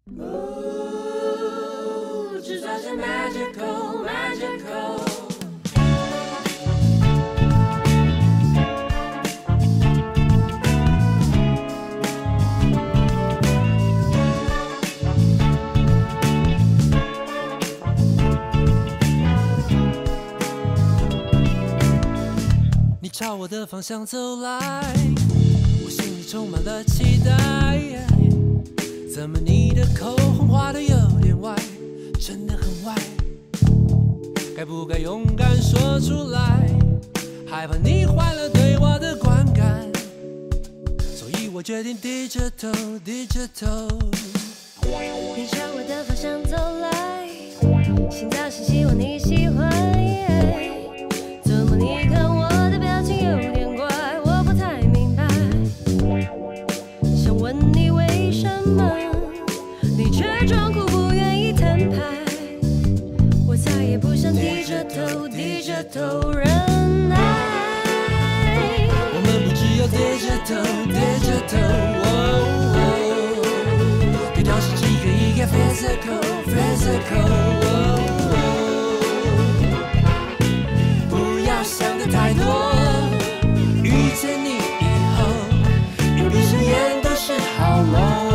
制造些 magical magical。 你朝我的方向走来，我心里充满了期待。怎么你的口红画得有点歪，真的很歪？该不该勇敢说出来？害怕你坏了对我的观感，所以我决定低着头，低着头。 你朝我的方向走来，心早是希望你喜欢。怎么你看我的表情有点怪，我不太明白。想问你为什么，你却装酷不愿意摊牌。我再也不想低着头，低着头忍耐。 我们不只有低着头，低着头。对调是几个一个 physical physical。不要想的太多，遇见你以后，一闭上眼都是好梦。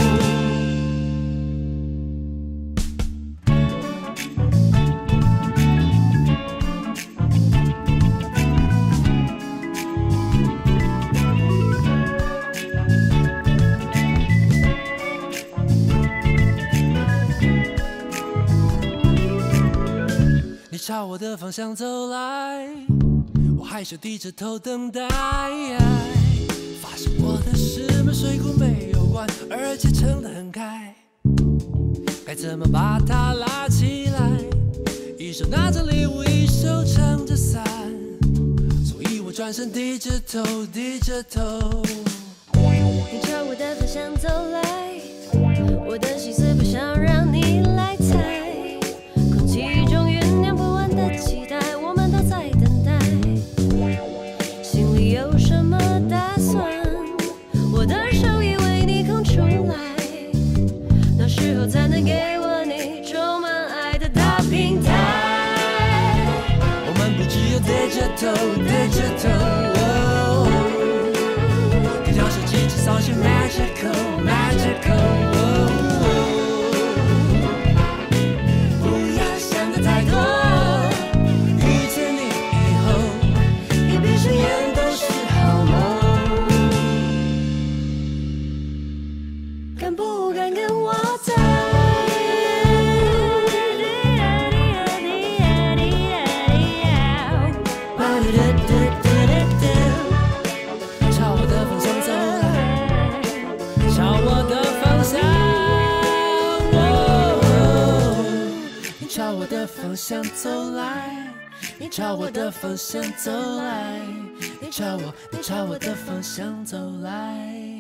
你朝我的方向走来，我害羞低着头等待。发现我的石门水库没有关，而且撑得很开，该怎么把它拉起来？一手拿着礼物，一手撑着伞，所以我转身低着头，低着头。 你朝我的方向走来，我的心思不想让你来猜。空气中酝酿不完的期待，我们都在等待。心里有什么打算？我的手已为你空出来，那时候才能给我你充满爱的大平台。 我们不只有低着头，低着头。低调是几只扫些 magical magical。 敢不敢跟我在？ 朝我的方向走来，朝我的方向，你朝我的方向走来，你朝我的方向走来，你朝我的方向走来。